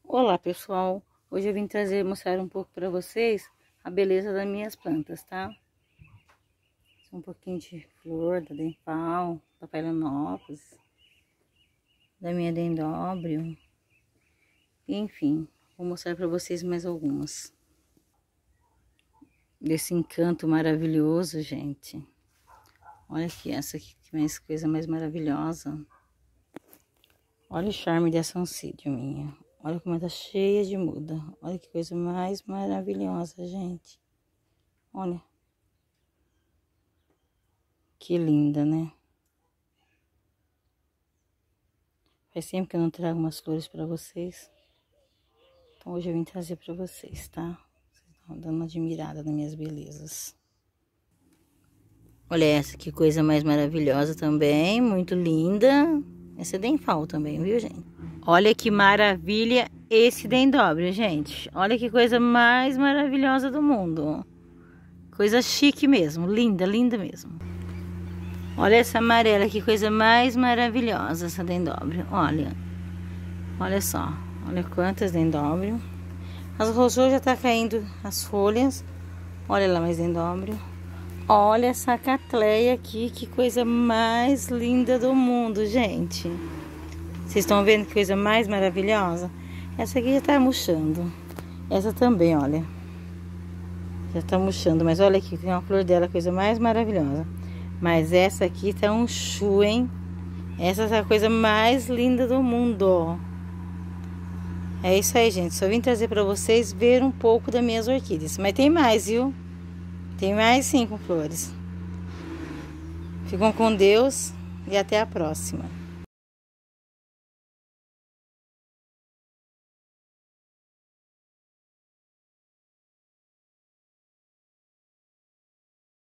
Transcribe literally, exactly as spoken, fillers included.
Olá pessoal, hoje eu vim trazer, mostrar um pouco para vocês a beleza das minhas plantas, tá? Um pouquinho de flor, da Denpal, da Phalaenopsis, da minha Dendróbio, enfim, vou mostrar para vocês mais algumas. Desse encanto maravilhoso, gente. Olha aqui, essa aqui, que mais coisa mais maravilhosa. Olha o charme dessa oncídio minha. Olha como ela tá cheia de muda. Olha que coisa mais maravilhosa, gente. Olha. Que linda, né? Faz tempo que eu não trago umas flores pra vocês. Então hoje eu vim trazer pra vocês, tá? Vocês estão dando uma admirada nas minhas belezas. Olha essa, que coisa mais maravilhosa também. Muito linda. Essa é Denpal também, viu, gente? Olha que maravilha esse Dendróbio, gente. Olha que coisa mais maravilhosa do mundo. Coisa chique mesmo. Linda, linda mesmo. Olha essa amarela, que coisa mais maravilhosa essa Dendróbio. Olha. Olha só. Olha quantas Dendróbio. As rosas já tá caindo as folhas. Olha lá mais Dendróbio. Olha essa catleia aqui, que coisa mais linda do mundo, gente. Vocês estão vendo que coisa mais maravilhosa? Essa aqui já tá murchando. Essa também, olha. Já tá murchando, mas olha aqui, tem uma flor dela, coisa mais maravilhosa. Mas essa aqui tá um chu, hein? Essa é a coisa mais linda do mundo. É isso aí, gente. Só vim trazer pra vocês ver um pouco das minhas orquídeas. Mas tem mais, viu? Tem mais sim com flores. Ficam com Deus e até a próxima.